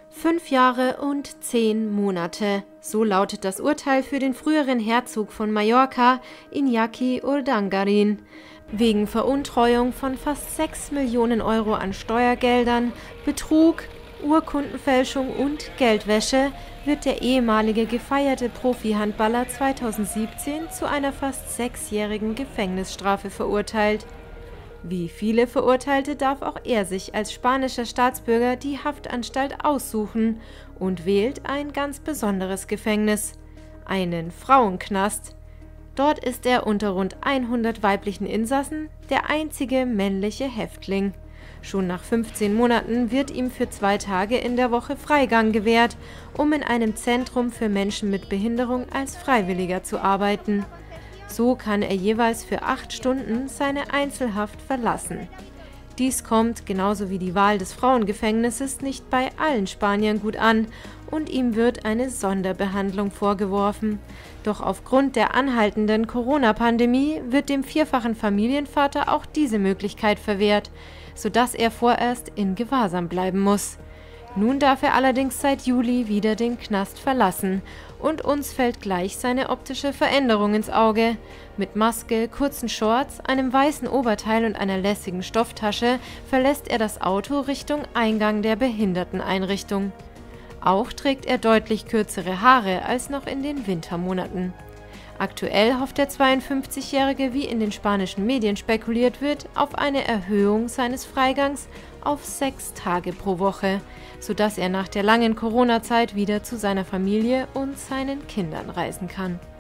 5 Jahre und 10 Monate. So lautet das Urteil für den früheren Herzog von Mallorca, Iñaki Urdangarin. Wegen Veruntreuung von fast 6 Millionen Euro an Steuergeldern, Betrug, Urkundenfälschung und Geldwäsche wird der ehemalige gefeierte Profi-Handballer 2017 zu einer fast 6-jährigen Gefängnisstrafe verurteilt. Wie viele Verurteilte darf auch er sich als spanischer Staatsbürger die Haftanstalt aussuchen und wählt ein ganz besonderes Gefängnis, einen Frauenknast. Dort ist er unter rund 100 weiblichen Insassen der einzige männliche Häftling. Schon nach 15 Monaten wird ihm für 2 Tage in der Woche Freigang gewährt, um in einem Zentrum für Menschen mit Behinderung als Freiwilliger zu arbeiten. So kann er jeweils für 8 Stunden seine Einzelhaft verlassen. Dies kommt, genauso wie die Wahl des Frauengefängnisses, nicht bei allen Spaniern gut an und ihm wird eine Sonderbehandlung vorgeworfen. Doch aufgrund der anhaltenden Corona-Pandemie wird dem vierfachen Familienvater auch diese Möglichkeit verwehrt, sodass er vorerst in Gewahrsam bleiben muss. Nun darf er allerdings seit Juli wieder den Knast verlassen und uns fällt gleich seine optische Veränderung ins Auge. Mit Maske, kurzen Shorts, einem weißen Oberteil und einer lässigen Stofftasche verlässt er das Auto Richtung Eingang der Behinderteneinrichtung. Auch trägt er deutlich kürzere Haare als noch in den Wintermonaten. Aktuell hofft der 52-Jährige, wie in den spanischen Medien spekuliert wird, auf eine Erhöhung seines Freigangs auf 6 Tage pro Woche, sodass er nach der langen Corona-Zeit wieder zu seiner Familie und seinen Kindern reisen kann.